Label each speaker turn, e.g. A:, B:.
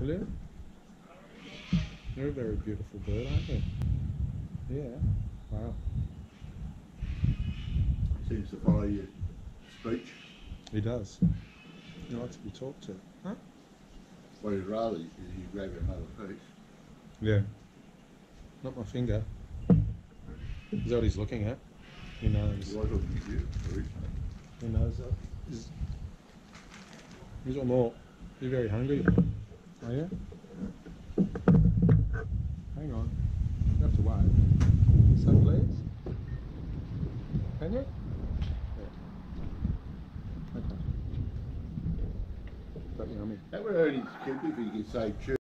A: Will you? You're a very beautiful bird, aren't you? Yeah. Wow.
B: Seems to follow your speech.
A: He does. He likes to be talked to. Huh?
B: What he'd rather is you grab another piece.
A: Yeah. Not my finger. Is that what he's looking at? He knows.
B: He was looking at you originally.
A: He knows that. He's one more. You're very hungry. Are you? Hang on. You have to wait. So please? Can you? Yeah. Okay. Got yummy.
B: That would hurt his kid if he could say chew.